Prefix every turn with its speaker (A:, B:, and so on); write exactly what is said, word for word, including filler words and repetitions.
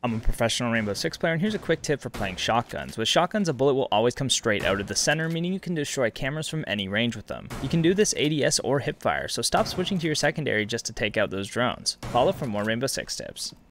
A: I'm a professional Rainbow Six player, and here's a quick tip for playing shotguns. With shotguns, a bullet will always come straight out of the center, meaning you can destroy cameras from any range with them. You can do this A D S or hipfire, so stop switching to your secondary just to take out those drones. Follow for more Rainbow Six tips.